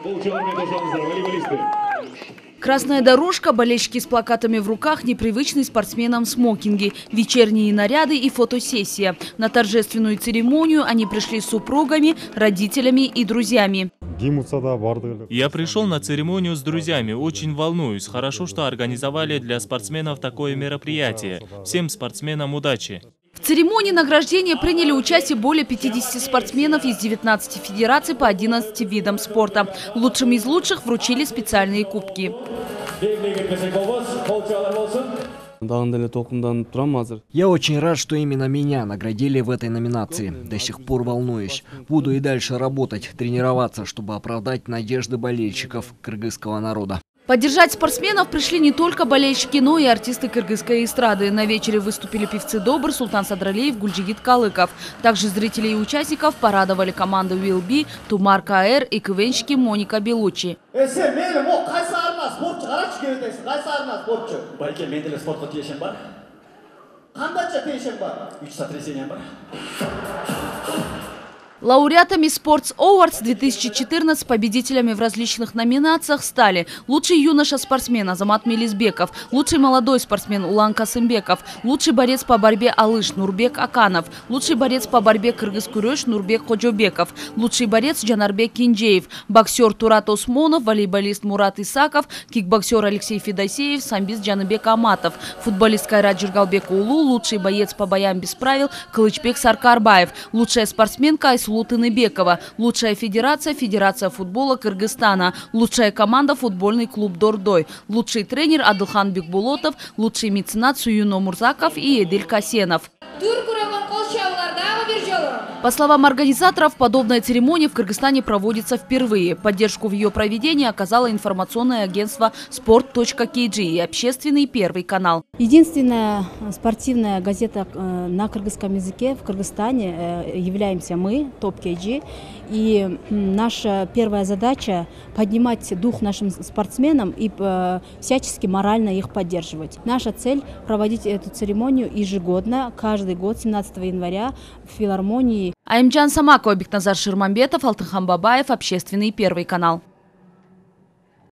Красная дорожка, болельщики с плакатами в руках, непривычные спортсменам смокинги, вечерние наряды и фотосессия. На торжественную церемонию они пришли с супругами, родителями и друзьями. Я пришел на церемонию с друзьями, очень волнуюсь. Хорошо, что организовали для спортсменов такое мероприятие. Всем спортсменам удачи! В церемонии награждения приняли участие более 50 спортсменов из 19 федераций по 11 видам спорта. Лучшим из лучших вручили специальные кубки. Я очень рад, что именно меня наградили в этой номинации. До сих пор волнуюсь. Буду и дальше работать, тренироваться, чтобы оправдать надежды болельщиков кыргызского народа. Поддержать спортсменов пришли не только болельщики, но и артисты кыргызской эстрады. На вечере выступили певцы Добр, Султан Садралиев, Гульджигит Калыков. Также зрителей и участников порадовали команды Will Be, Тумар КР и КВНщики Моника Белучи. Лауреатами Sports Awards 2014 победителями в различных номинациях стали лучший юноша-спортсмен Азамат Мелизбеков, лучший молодой спортсмен Улан Касымбеков, лучший борец по борьбе Алыш Нурбек Аканов, лучший борец по борьбе Кыргыз-Куреш Нурбек Ходжобеков, лучший борец Джанарбек Кинджеев, боксер Турат Осмонов, волейболист Мурат Исаков, кикбоксер Алексей Федосеев, самбист Джаныбек Аматов, футболист Кайрат Джиргалбек Улу, лучший боец по боям без правил Кылычбек Саркарбаев, лучшая спортсменка Айсулу Тыныбекова, лучшая федерация – Федерация футбола Кыргызстана, лучшая команда – футбольный клуб Дордой, лучший тренер – Адылхан Бекбулотов, лучший меценат – Суюно Мурзаков и Эдиль Касенов. По словам организаторов, подобная церемония в Кыргызстане проводится впервые. Поддержку в ее проведении оказало информационное агентство sport.kg и общественный Первый канал. Единственная спортивная газета на кыргызском языке в Кыргызстане являемся мы, ТОП-КГ. И наша первая задача – поднимать дух нашим спортсменам и всячески морально их поддерживать. Наша цель – проводить эту церемонию ежегодно, каждый год, 17 января в филармонии. Аймджан Самакова, Бекназар Ширмамбетов, Алтынхан Бабаев, общественный Первый канал.